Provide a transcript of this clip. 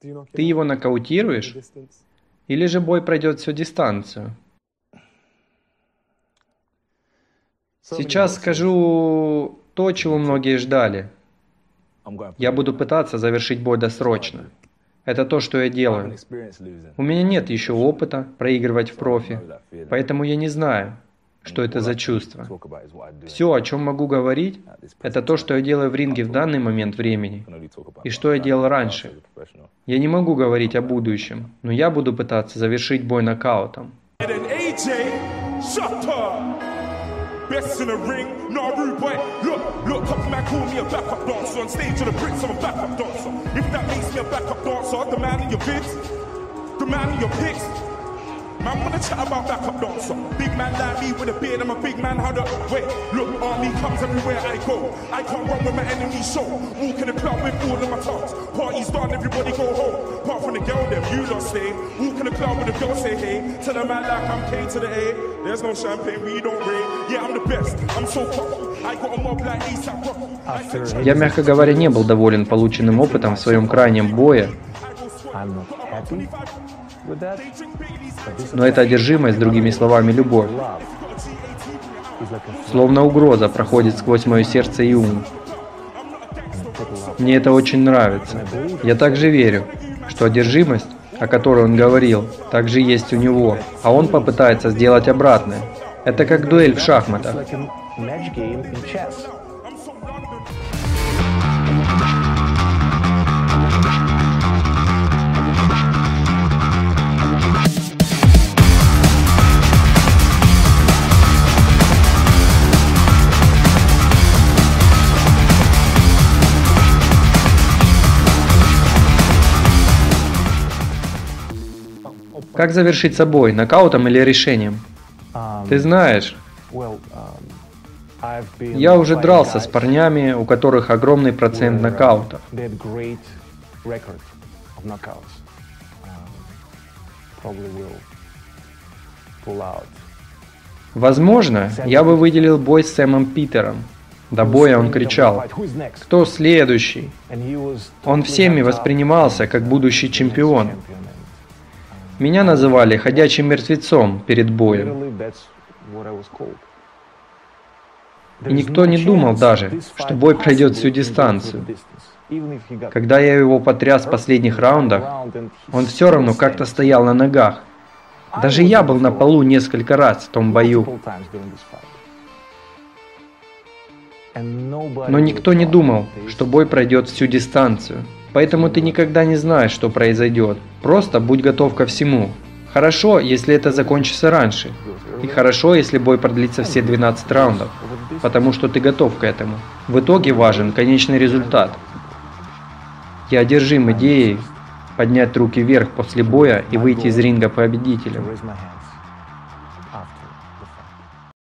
Ты его нокаутируешь? Или же бой пройдет всю дистанцию? Сейчас скажу то, чего многие ждали. Я буду пытаться завершить бой досрочно. Это то, что я делаю. У меня нет еще опыта проигрывать в профи, поэтому я не знаю, что это за чувство. Все, о чем могу говорить, это то, что я делаю в ринге в данный момент времени, и что я делал раньше. Я не могу говорить о будущем, но я буду пытаться завершить бой нокаутом. Best in the ring, not rude boy. Look, top man call me a backup dancer. On stage of the bricks, I'm a backup dancer. If that makes me a backup dancer, the man in your vids, the man in your pics. Man wanna chat about backup dancer. Big man like me with a beard, I'm a big man. How the wait? Look, army comes everywhere I go. I can't run with my enemy show. Walk in the club with all of my thugs. Party's done, everybody go home. Apart from the girl, them you lot stay. Walk in the club with the girl, say hey. Tell the man like I'm K to the A. There's no champagne, we don't rain. Yeah, I'm the best. I'm so cocky. I got a mob like ASAP Rocky. Я, мягко говоря, не был доволен полученным опытом в своем крайнем бое. Но это одержимость, другими словами, любовь. Словно угроза проходит сквозь мое сердце и ум. Мне это очень нравится. Я также верю, что одержимость, о которой он говорил, также есть у него, а он попытается сделать обратное. Это как дуэль в шахматах. Как завершить собой, нокаутом или решением? Ты знаешь, я уже дрался с парнями, у которых огромный процент нокаутов. Возможно, я бы выделил бой с Сэмом Питером. До боя он кричал: «Кто следующий?» Он всеми воспринимался как будущий чемпион. Меня называли ходячим мертвецом перед боем. И никто не думал даже, что бой пройдет всю дистанцию. Когда я его потряс в последних раундах, он все равно как-то стоял на ногах. Даже я был на полу несколько раз в том бою. Но никто не думал, что бой пройдет всю дистанцию. Поэтому ты никогда не знаешь, что произойдет. Просто будь готов ко всему. Хорошо, если это закончится раньше. И хорошо, если бой продлится все 12 раундов. Потому что ты готов к этому. В итоге важен конечный результат. Я одержим идеей поднять руки вверх после боя и выйти из ринга победителем.